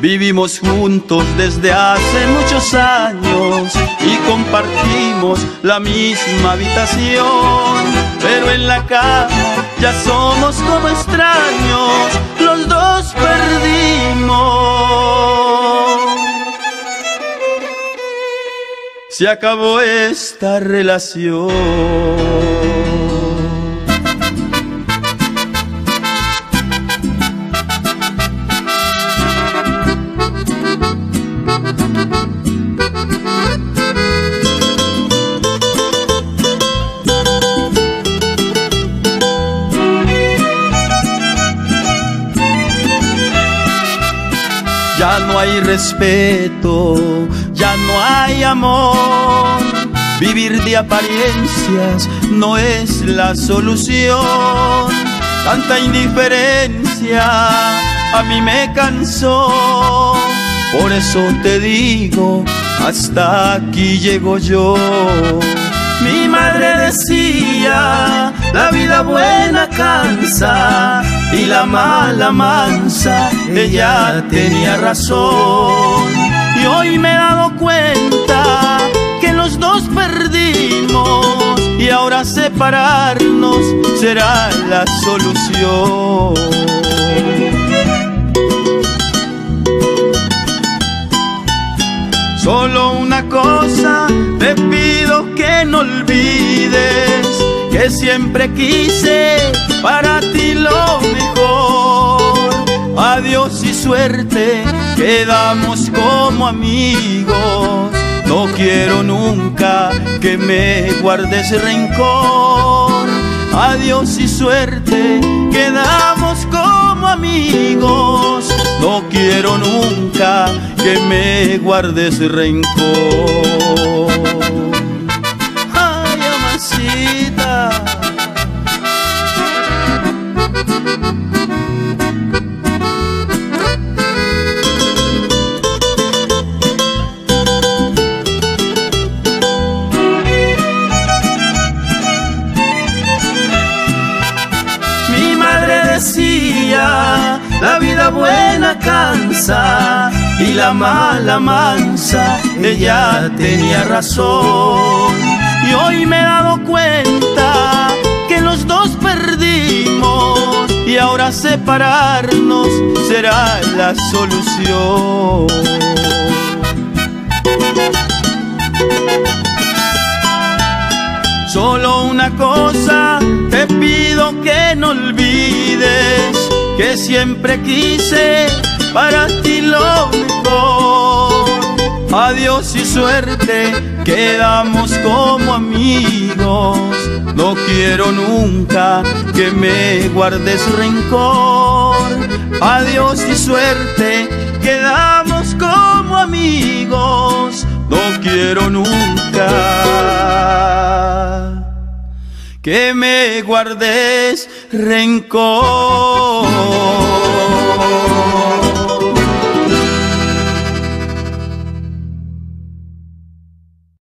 Vivimos juntos desde hace muchos años y compartimos la misma habitación, pero en la cama ya somos como extraños, los dos perdimos. Se acabó esta relación. Ya no hay respeto, ya no hay amor. Vivir de apariencias no es la solución. Tanta indiferencia a mí me cansó. Por eso te digo, hasta aquí llego yo. Mi madre decía, la vida buena cansa y la mala mansa. Ella tenía razón y hoy me he dado cuenta que los dos perdimos y ahora separarnos será la solución. Solo una cosa te pido que no olvides, que siempre quise para ti lo mejor. Adiós y suerte, quedamos como amigos. No quiero nunca que me guardes rencor. Adiós y suerte, quedamos como amigos. No quiero nunca que me guardes rencor. Ay, amasita. Mi madre decía, la vida buena cansa y la mala mansa. Ella tenía razón y hoy me he dado cuenta que los dos perdimos y ahora separarnos será la solución. Solo una cosa te pido que no olvides, que siempre quise para ti lo mejor. Adiós y suerte, quedamos como amigos. No quiero nunca que me guardes rencor. Adiós y suerte, quedamos como amigos. No quiero nunca que me guardes rencor.